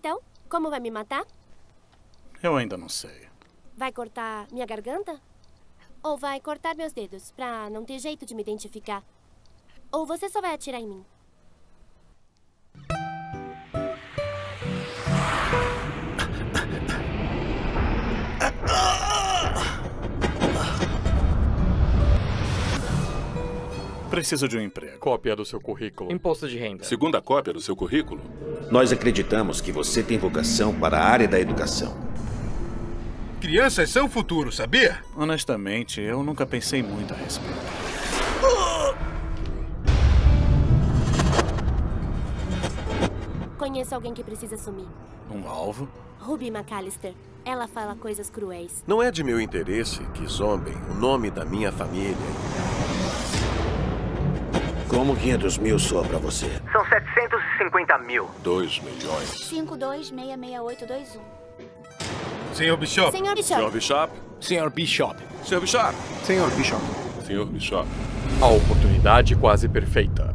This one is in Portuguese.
Então, como vai me matar? Eu ainda não sei. Vai cortar minha garganta? Ou vai cortar meus dedos, pra não ter jeito de me identificar? Ou você só vai atirar em mim? Preciso de um emprego. Cópia do seu currículo. Imposto de renda. Segunda cópia do seu currículo? Nós acreditamos que você tem vocação para a área da educação. Crianças são o futuro, sabia? Honestamente, eu nunca pensei muito a respeito. Conheço alguém que precisa sumir. Um alvo? Ruby McAllister. Ela fala coisas cruéis. Não é de meu interesse que zombem o nome da minha família. Como 500 mil soa pra você? São 750 mil. 2 milhões. 52668821. Senhor Bishop. Senhor Senhor Bishop. Bishop? Senhor Bishop. Senhor Bishop? Senhor Bishop. Senhor Bishop. A oportunidade quase perfeita.